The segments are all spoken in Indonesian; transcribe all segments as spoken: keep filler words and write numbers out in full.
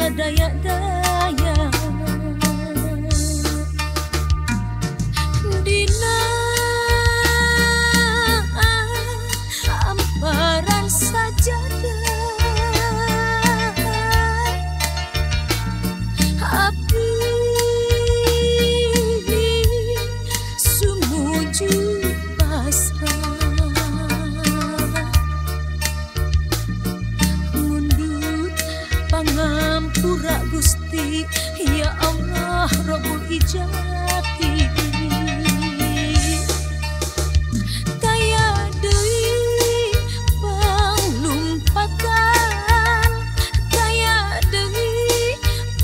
sadaya-daya. Dina amparan sajadah api sumuju pasrah mundut pangampura Gusti ya Allah Rabbul Ijati. Kaya deui panglumpatan, kaya deui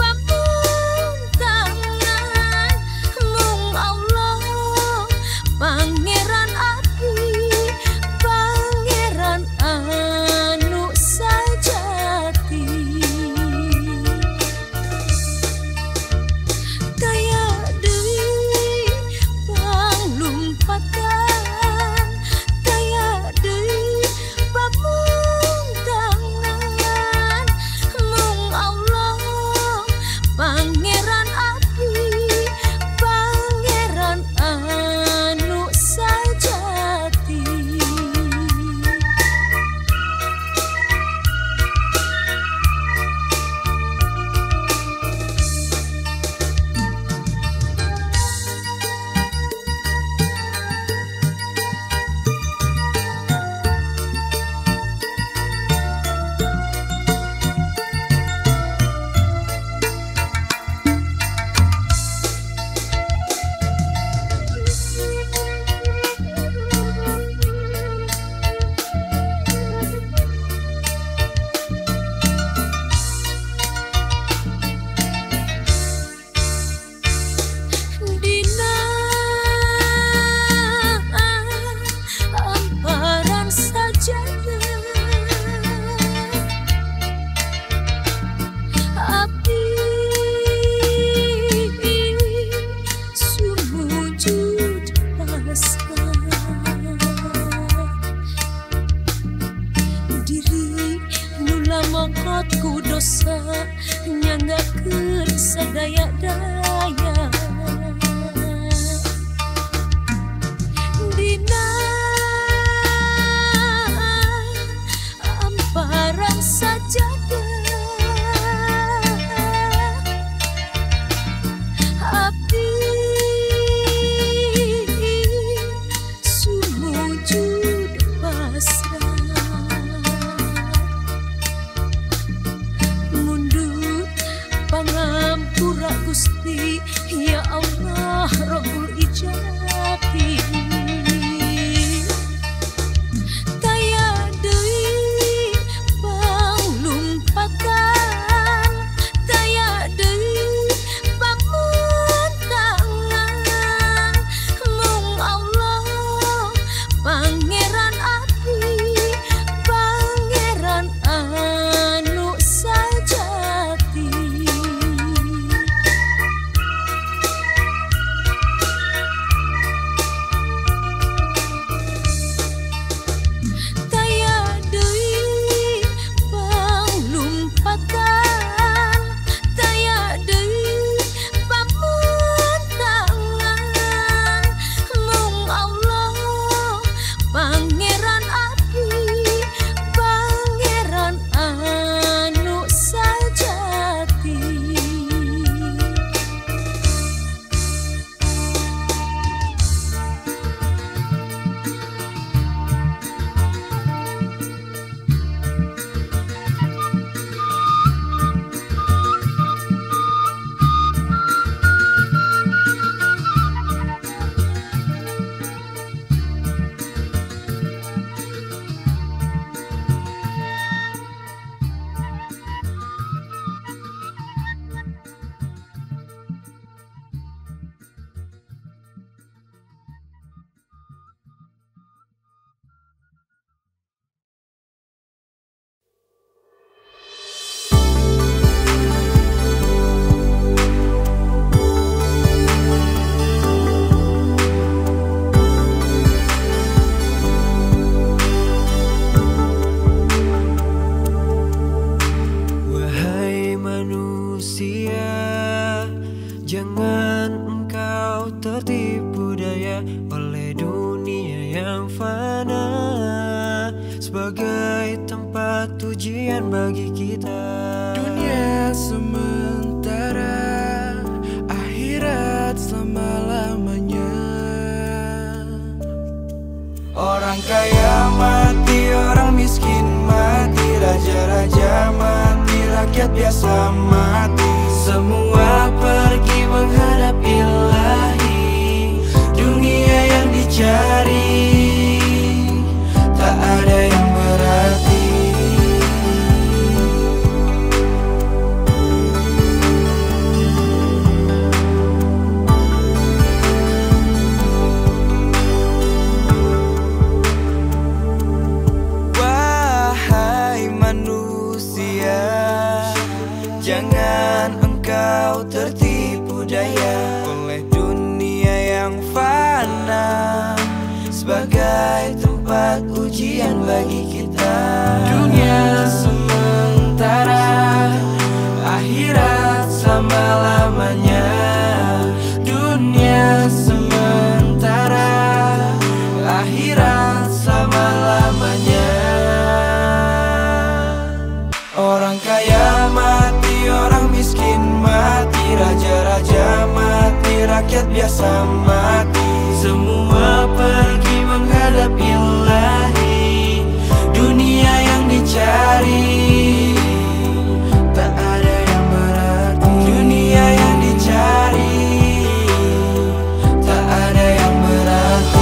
pamuntangan, mung Allah Pangeran Abdi, Pangeran anu sajati. Kaya deui panglumpatan, kaya deui pamuntangan, mung Allah Pangeran Abdi, Pangeran anu sajati. Dina amparan sajadah api sumujud pasrah diri nula mongkot ku dosa nyanggakeun sadaya-daya. Dina amparan sajadah api sumujud pasrah mundut pangampura Gusti ya Allah Rabbul Ijati. Kaya deui panglumpatan, kaya deui pamuntangan, mung Allah Pangeran Abdi, Pangeran anu sajati. ujian bagi kita. Dunia sementara, akhirat selama-lamanya. Orang kaya mati, orang miskin mati, raja-raja mati, rakyat biasa mati. Semua pergi menghadap Ilahi. Dunia yang dicari tak ada yang berarti. Jangan engkau tertipu daya oleh dunia yang fana sebagai tempat ujian bagi kita. Dunia sementara, akhirat selama-lamanya. Dunia sementara, akhirat selama-lamanya. Orang kaya mati, orang miskin mati, raja-raja mati, rakyat biasa mati. Semua pergi menghadap Ilahi. Dunia yang dicari tak ada yang berarti. Dunia yang dicari tak ada yang berarti.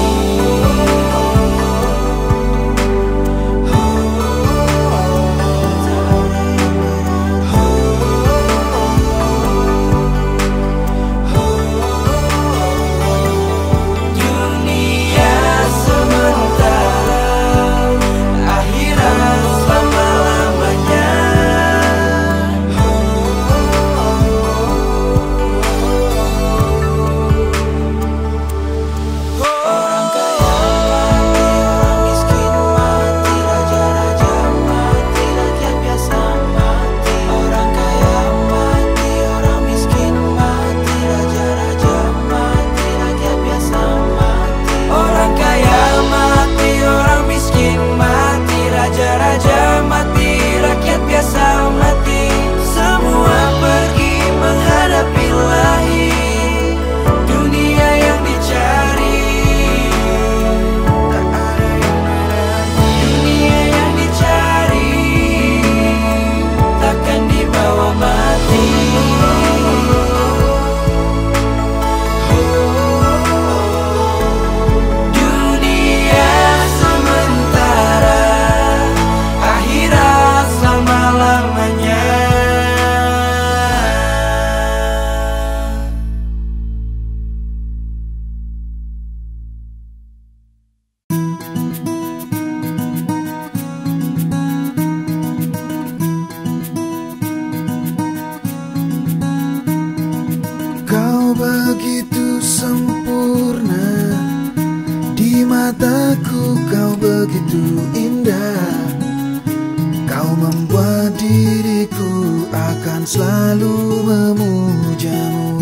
Begitu sempurna di mataku, kau begitu indah. Kau membuat diriku akan selalu memujamu.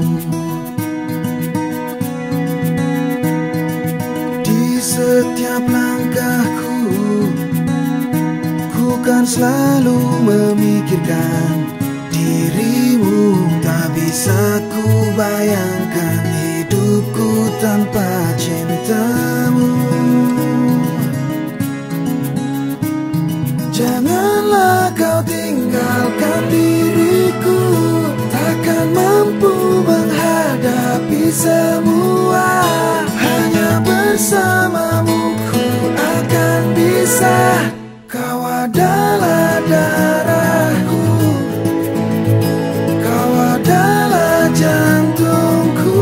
Di setiap langkahku, ku kan selalu memikirkan dirimu. Tak bisa ku bayangkan hidupku tanpa cintamu. Janganlah kau tinggalkan diriku, takkan mampu menghadapi semua. Hanya bersamamu ku akan bisa. Kau adalah darahku, kau adalah jantungku,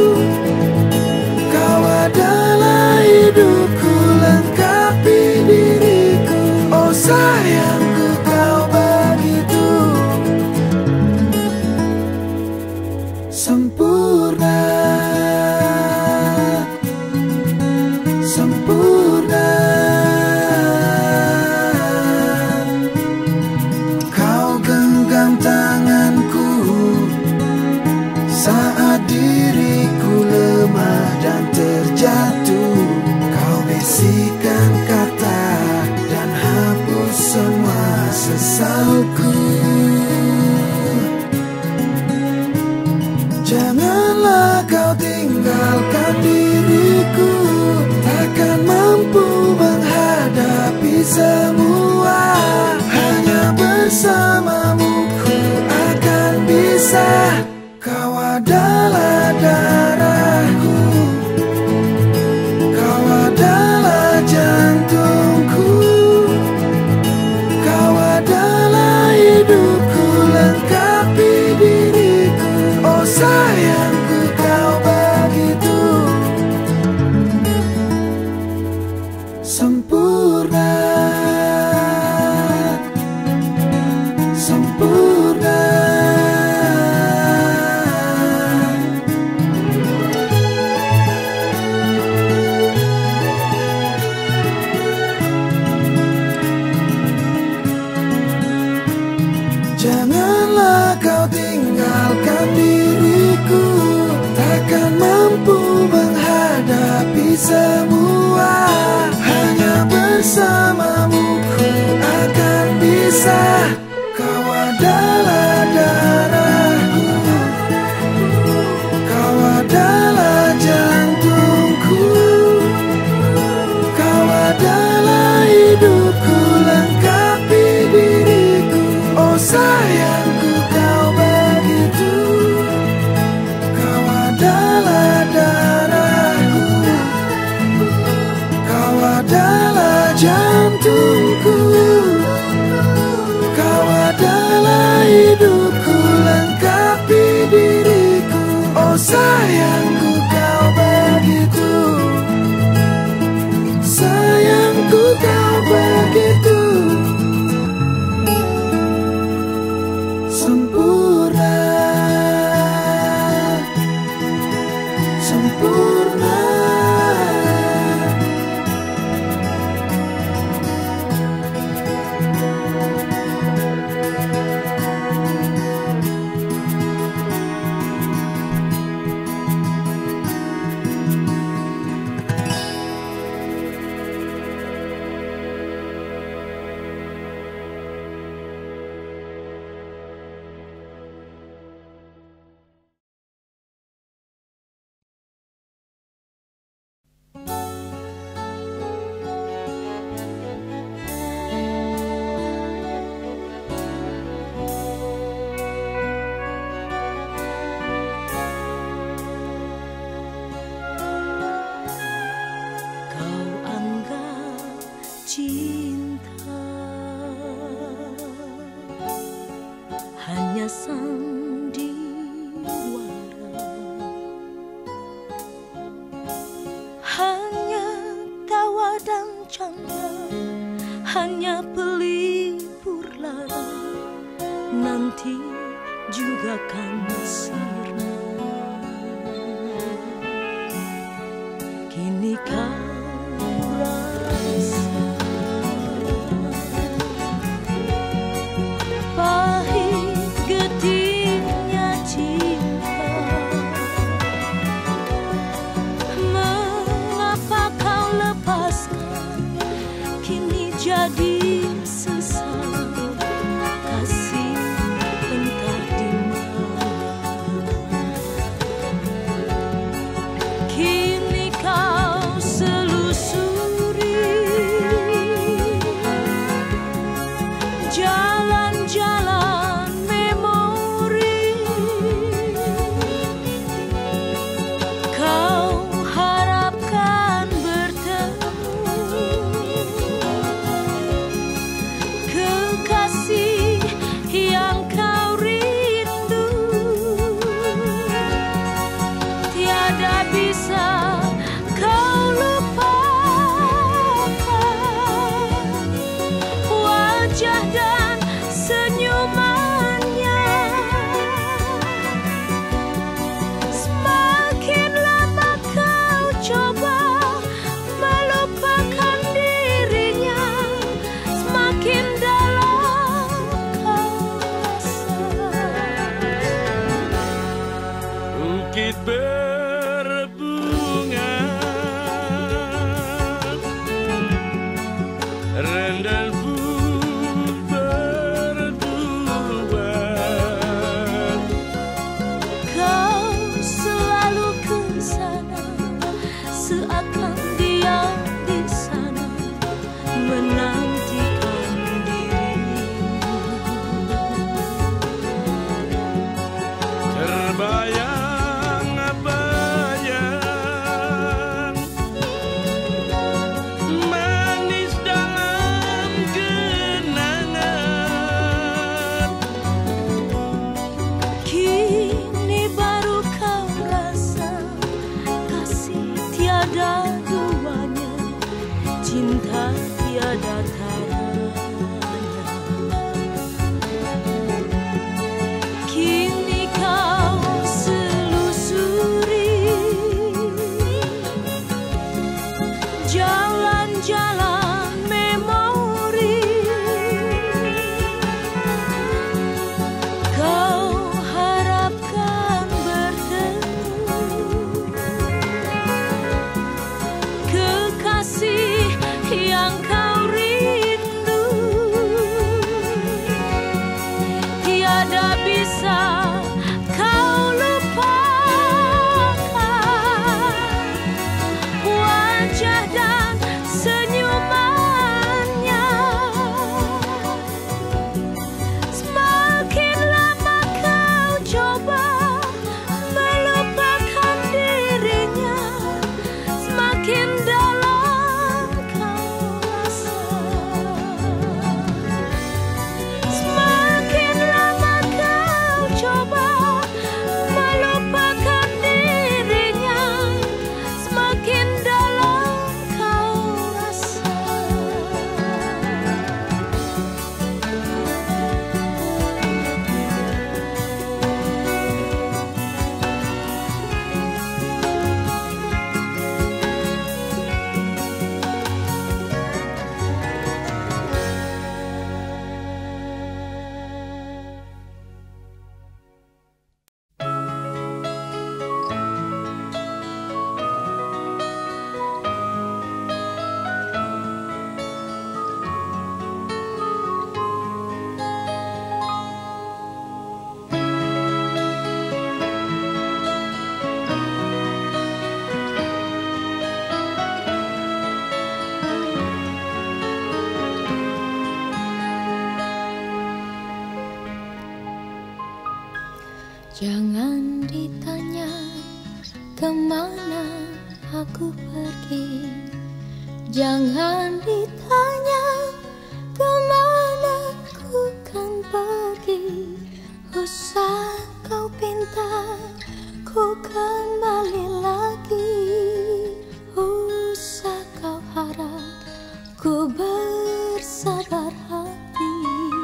kau adalah hidupku, lengkapi diriku. Oh sayangku, kau begitu sempurna. Janganlah kau tinggalkan diriku, takkan mampu menghadapi semua. Hanya bersamamu ku akan bisa. Kau adalah darahku, kau adalah jantungku, kau adalah hidupku, lengkapi diriku. Oh sayangku, kau begitu sempurna, sempurna. Janganlah kau tinggalkan diriku, takkan mampu menghadapi semua. Hanya bersamamu ku akan bisa. Kau adalah darahku, kau adalah jantungku, kau adalah hidupku, lengkapi diriku. Oh sayangku, kau begitu. Kau adalah darahku, kau adalah jantungku, kau adalah hidupku, lengkapi diriku. Oh sayangku, kau begitu. Sayangku, kau begitu sempurna, sempurna. Kau anggap cinta hanya sandiwara, hanya tawa dan canda, hanya pelipur lara, nanti juga kan sirna. Kini kau rasa pahit getirnya cinta. Mengapa kau lepaskan, kini jadi sesat. Kasih entah di mana, kini kau selalu Jangan ditanya kemana aku pergi, jangan ditanya kemana ku kan pergi. Usah kau pinta ku kembali lagi, usah kau harap ku bersabar hati.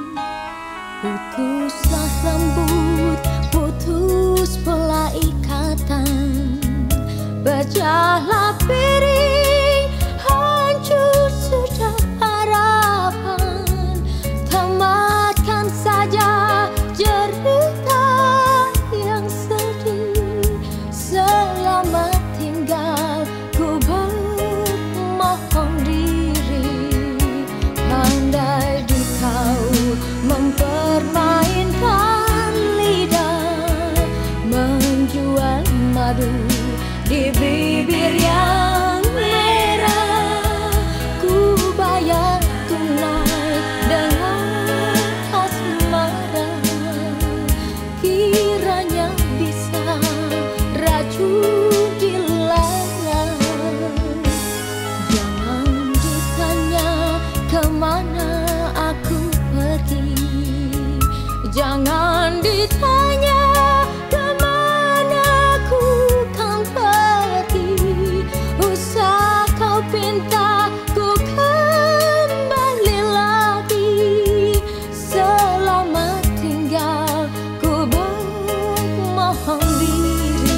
Putuslah rambut, putus pula ikatan, pecahlah piring, hancur sudah harapan. Tamatkan saja cerita yang sedih, selamat tinggal ku bermohon diri. Pandai di kau mempermainkan lidah, menjual madu di bibir yang merah. Ku bayar tunai dengan asmara, kiranya bisa racun dilarang. Jangan ditanya kemana aku pergi, jangan ditanya kemana ku kan pergi. Usah kau pinta ku kembali lagi, selamat tinggal ku bermohon diri.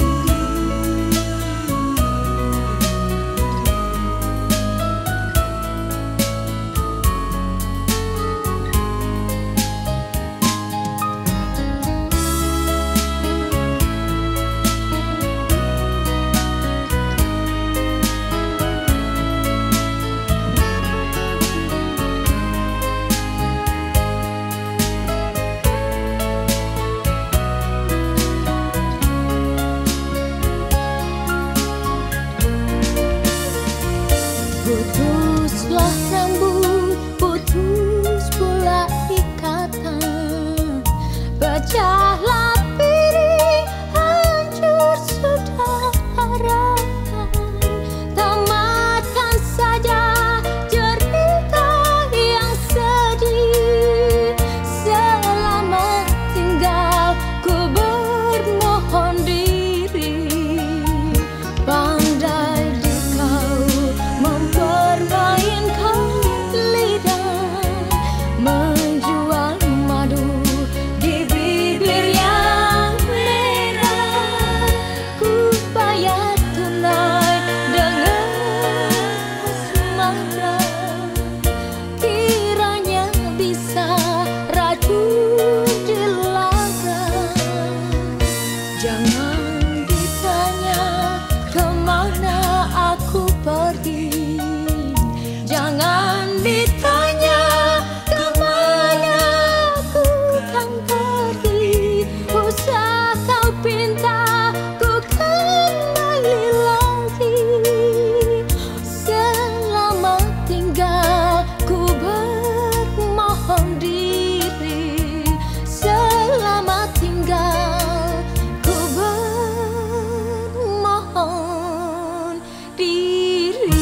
Putuslah rambut, putus pula ikatan, pecahlah piring, hancur sudah harapan. Tamatkan saja cerita yang sedih, selamat tinggal ku bermohon diri. Pandai di kau mempermainkan lidah, menjual madu di bibir yang merah. Ku bayar tunai dengan asmara, kiranya bisa racun dilarang. Jangan ditanya kemana aku pergi, jangan ditanya kemana aku kan pergi. Usah kau pinta ku kembali lagi, selamat tinggal ku bermohon diri. Selamat tinggal ku bermohon diri.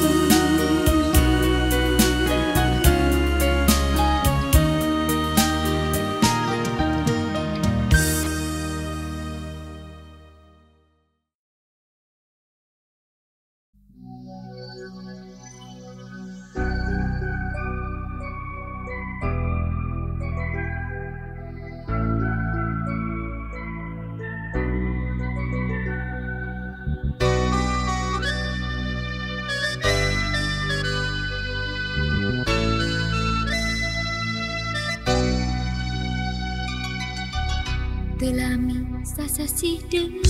Telami sasasi deui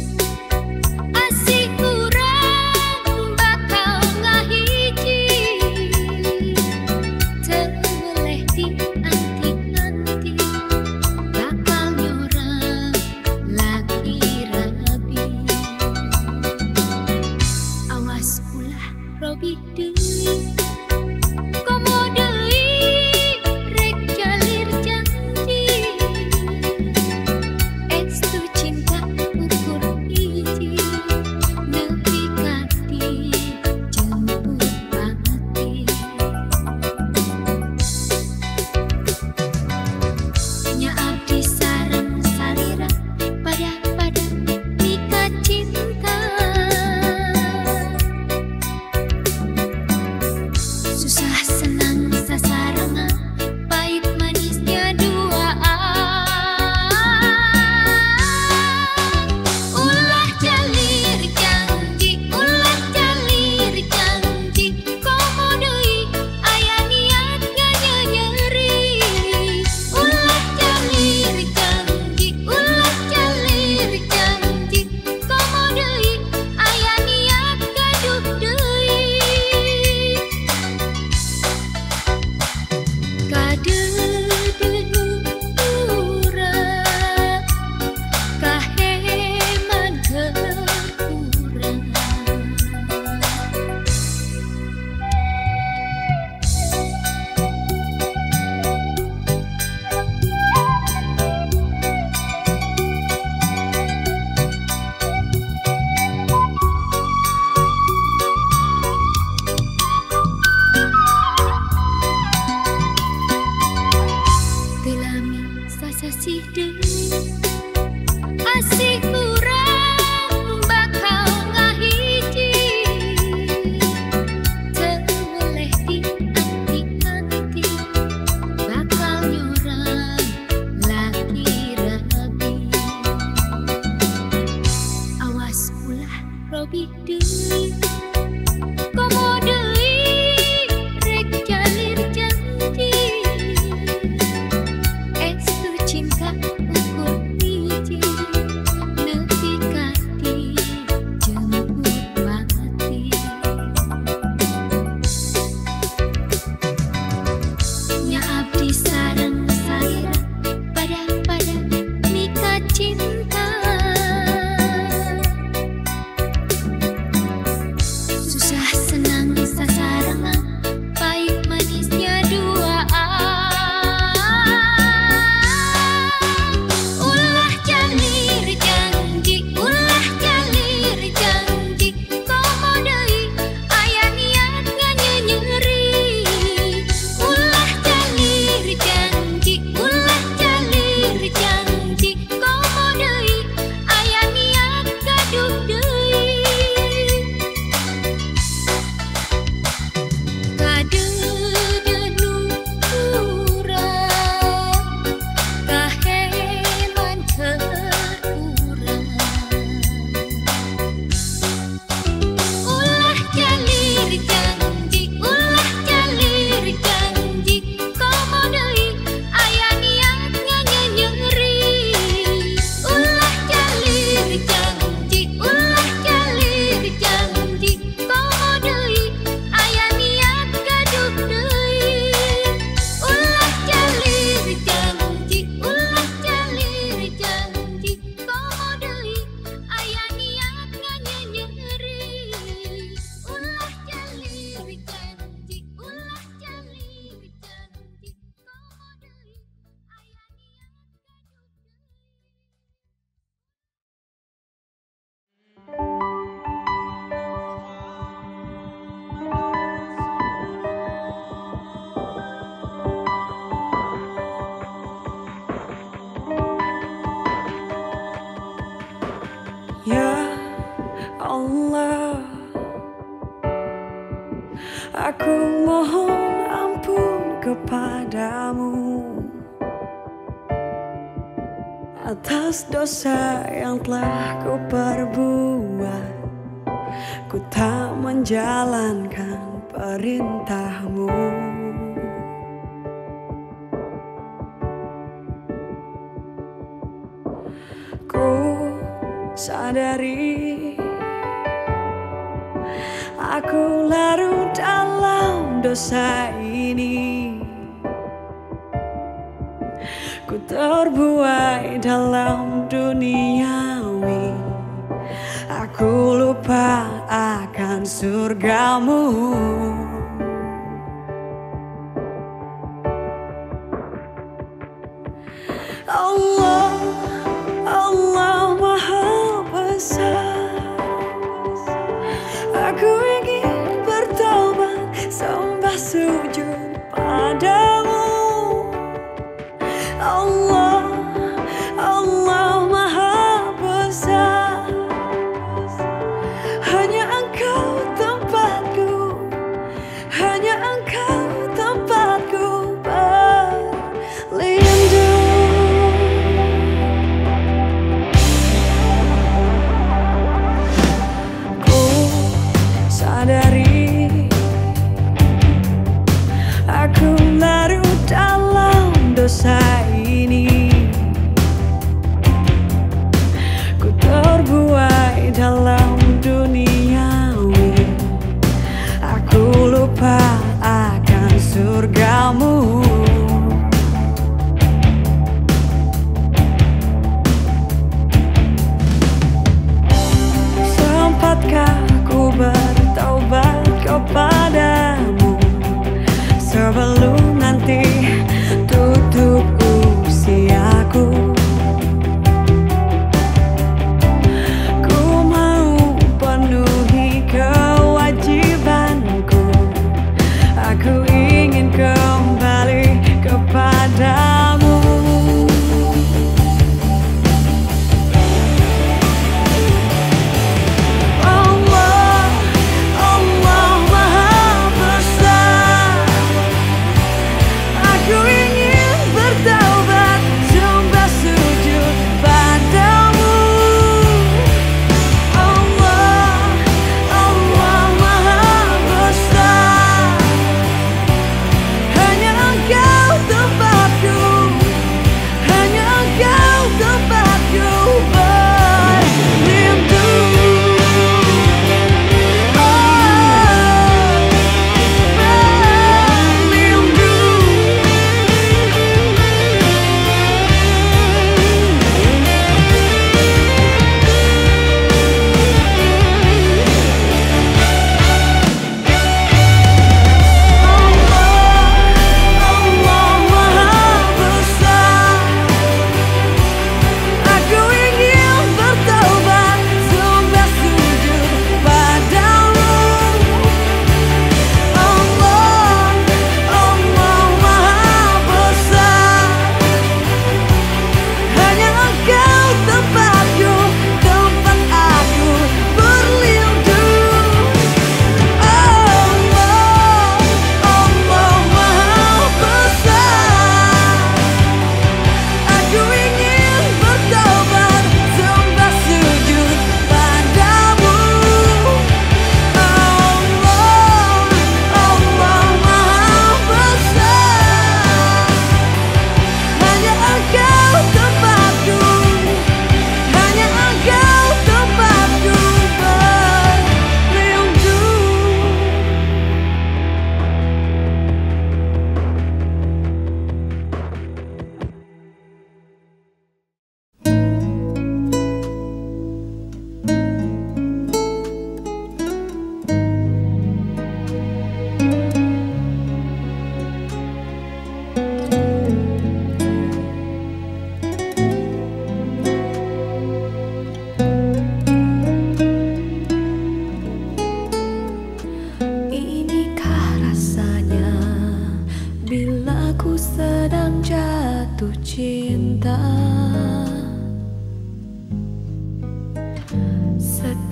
asih urang bakal ngahiji, teu boleh dianti-anti, bakal nyorang lagi rabi. Awas ulah robi deui, komo deui rek jalir janji. deui asih urang bakal ngahiji teu boleh dianti-anti bakal nyorang laki rabi awas ulah Robi deui komo deui rek jalir janji estu cinta ukur hiji nepi ka dijemput mati nya abdi sareng saira pada-pada mika cinta susah senang sasarangan pahit manisnya duaan ulah jalir janji ulah jalir janji komo deui aya niat nganyenyeri ulah jalir janji ulah jalir janji komo deui aya niat gaduh deui kadeudeun urang kaheman terurang ulah jalir janji ulah jalir janji komo deui aya niat nganyenyeri ulah jalir janji ulah jalir janji komo deui aya niat gaduh deui ulah jalir janji ulah jalir janji komo deui aya niat nganyenyeri ulah jalir janji ulah jalir janji komo deui aya niat Ya Allah, aku mohon ampun kepadamu atas dosa yang telah ku perbuat. Ku tak menjalankan perintahmu. Ku sadari aku larut dalam dosa ini. Ku terbuai dalam duniawi. Aku lupa akan surgamu. Allah, Allah Maha Besar. Aku ingin bertobat, sembah sujud padamu. Allah, Allah Maha Besar. Hanya Engkau tempatku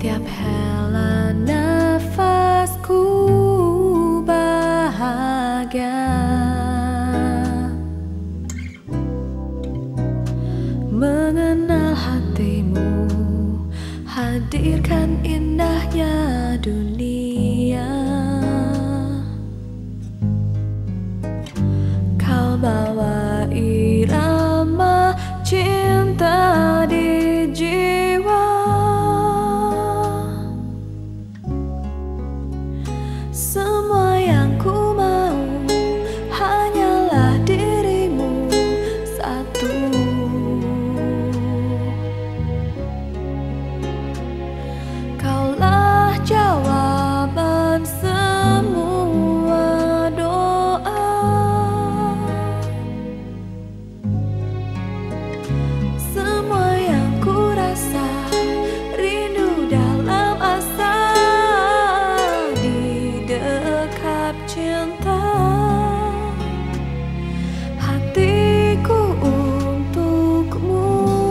Setiap hela nafasku bahagia, mengenal hatimu, hadirkan indahnya dunia. Kau bawa irama cinta di jiwa, semua yang ku mau hanyalah dirimu satu. Kaulah jawaban semua doa, semua yang ku rasa rindu dalam asa di dekap cinta. Hatiku untukmu.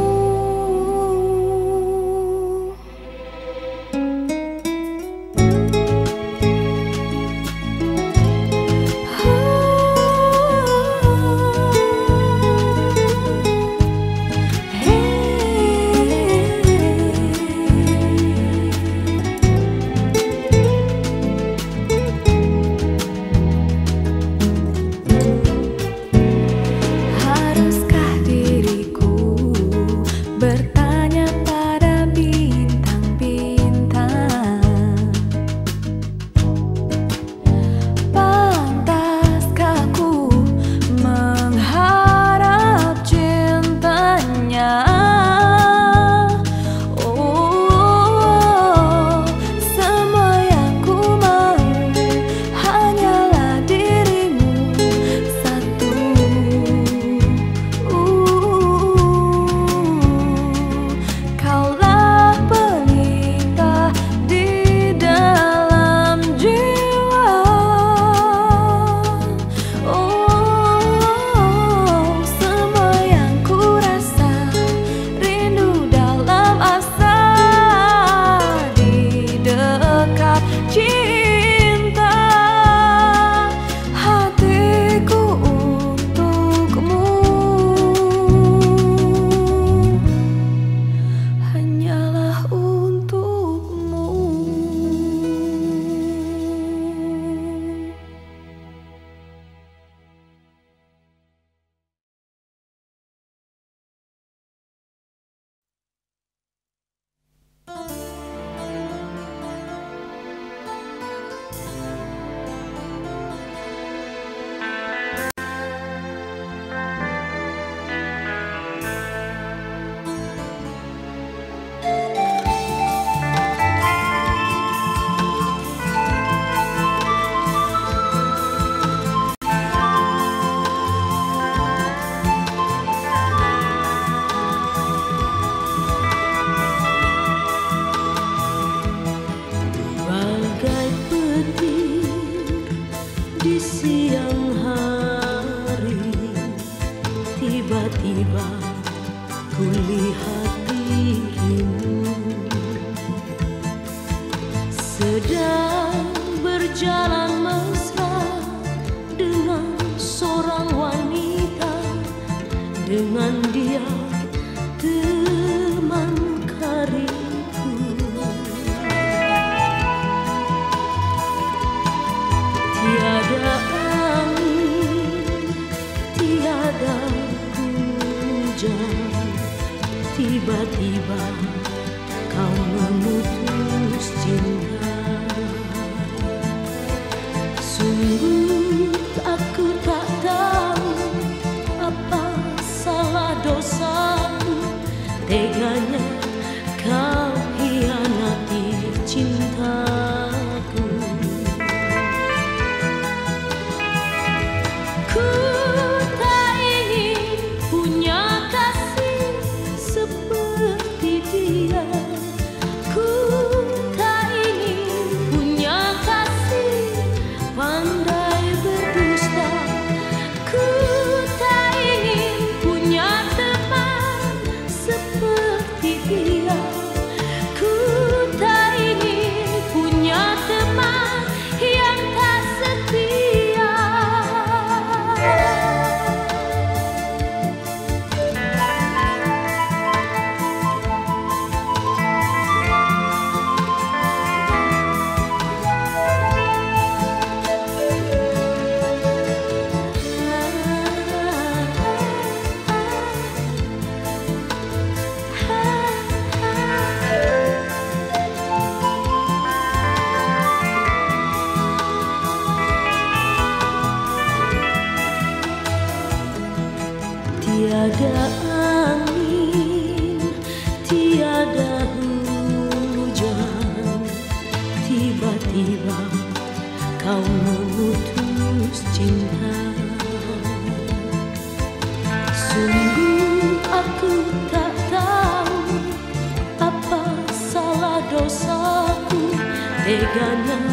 Haruskah diriku bertanya pada bintang-bintang, pantaskah ku mengharap cintanya? Oh, semua yang ku mau hanyalah dirimu satu. Kaulah pelita di dalam jiwa. Oh, semua yang ku rasa rindu dalam asa di dekap cinta. Hatiku untukmu, hanyalah untukmu. Bagai petir di siang hari, tiba-tiba ku lihat dirimu sedang berjalan mesra dengan seorang wanita. Dengan dia teman karibku, tiada angin, tiada hujan, tiba-tiba kau memutus cinta. Sungguh aku tak tahu apa salah dosaku, teganya kau hianati cintaku. Ku tak ingin punya kasih seperti dia. Ku tak ingin punya kasih pandai berdusta. Ku tak ingin punya teman seperti dia. Ku tak teganya